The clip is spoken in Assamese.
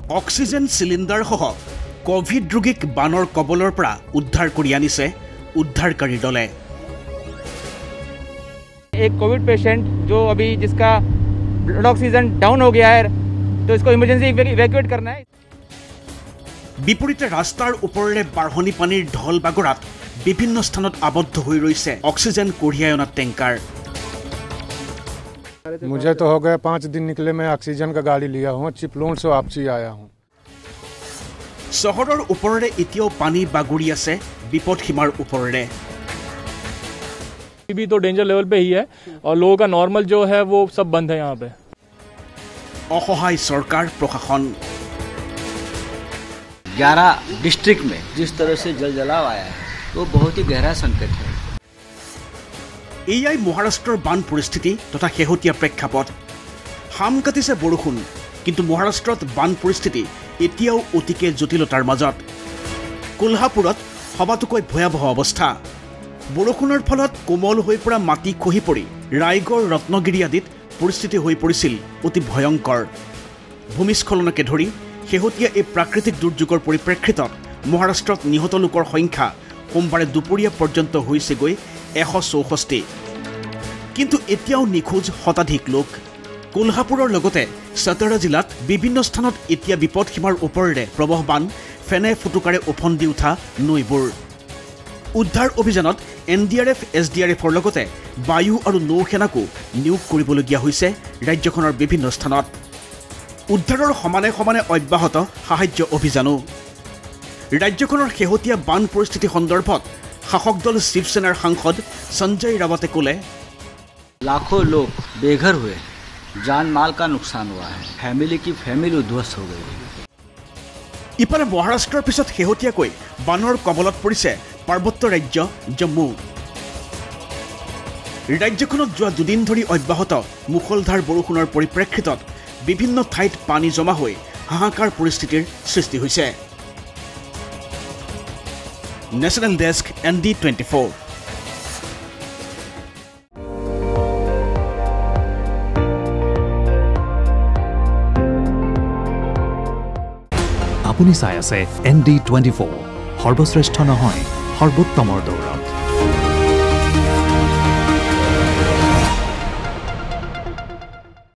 অক্সিজেন সিলিন্ডাৰ সহ কোভিড ৰোগীক বানৰ কবলৰ পৰা উদ্ধাৰ কৰি আনিছে উদ্ধাৰকাৰী দলে। एक कोविड पेशेंट जो अभी जिसका ब्लड ऑक्सीजन डाउन हो गया है तो इसको इमरजेंसी इवैक्यूएट करना है। বিপৰীতে ৰাস্তাৰ ওপৰেৰে বাঢ়নি পানীৰ ঢল বাগৰাত বিভিন্ন স্থানত আবদ্ধ হৈ ৰৈছে অক্সিজেন কঢ়িয়াই অনা টেংকাৰ। मुझे तो हो गए 5 दिन निकले मैं ऑक्सीजन का गाड़ी लिया हूँ, चिपलून से वापसी आया हूँ। शहर ऊपरे इतियो पानी बागुरी आसे विपद सीमार ऊपरे भी तो डेंजर लेवल पे ही है और लोगों का नॉर्मल जो है वो सब बंद है यहाँ पे। असहाय सरकार प्रशासन 11 डिस्ट्रिक्ट में जिस तरह से जलजलाव आया है वो बहुत ही गहरा संकट है। एआई महाराष्ट्र बान परिस्थिति तथा शेहतिया प्रेक्षापट हाम काटिसे बरषुण किन्तु महाराष्ट्रत बान परिस्थिति एतियाও অতিকে জটিলতাৰ মাজত। কোলহাপুৰত সবাতোকৈ ভয়াবহ অৱস্থা। বৰষুণৰ ফলত কোমল হৈ পৰা মাটি খহি পৰি ৰায়গড় ৰত্নগিৰি আদিত পৰিস্থিতি হৈ পৰিছিল অতি ভয়ংকৰ। ভূমিস্খলনকে ধৰি শেহতীয়া এই প্ৰাকৃতিক দুৰ্যোগৰ পৰিপ্ৰেক্ষিতত মহাৰাষ্ট্ৰত নিহত লোকৰ সংখ্যা সোমবাৰে দুপৰীয়া পৰ্যন্ত হৈছেগৈ 164। কিন্তু এতিয়াও নিখোজ শতাধিক লোক। কোলহাপুৰৰ লগতে সতৰা জিলাত বিভিন্ন স্থানত এতিয়া বিপদ সীমাৰ ওপৰেৰে প্ৰবহবান ফেনে ফুটুকাৰে ওফন্দি উঠা নৈবোৰ। উদ্ধাৰ অভিযানত NDRF SDRFৰ লগতে বায়ু আৰু নৌসেনাকো নিয়োগ কৰিবলগীয়া হৈছে ৰাজ্যখনৰ বিভিন্ন স্থানত। উদ্ধাৰৰ সমানে সমানে অব্যাহত সাহায্য অভিযানো। ৰাজ্যখনৰ শেহতীয়া বান পৰিস্থিতি সন্দৰ্ভত শাসক দল শিৱসেনাৰ সাংসদ সঞ্জয় ৰাৱতে ক'লে, लाखों लोग बेघर हुए, जान माल का नुकसान हुआ है, फैमिली की फैमिली उद्ध्वस्त हो गई। इफाले महाराष्ट्ৰৰ পিছত শেহতীয়াকৈ বানৰ কবলত পৰিছে পাৰ্বত্য ৰাজ্য জম্মু। ৰাজ্যখনত যোৱা দুদিন ধৰি অব্যাহত মুখলধাৰ বৰষুণৰ পৰিপ্ৰেক্ষিতত বিভিন্ন ঠাইত পানী জমা হৈ হাহাকাৰ পৰিস্থিতিৰ সৃষ্টি হৈছে। National desk ND24। আপুনি চাই আছে ND24 সৰ্বশ্ৰেষ্ঠ নহয় সৰ্বোত্তমৰ দৌৰ।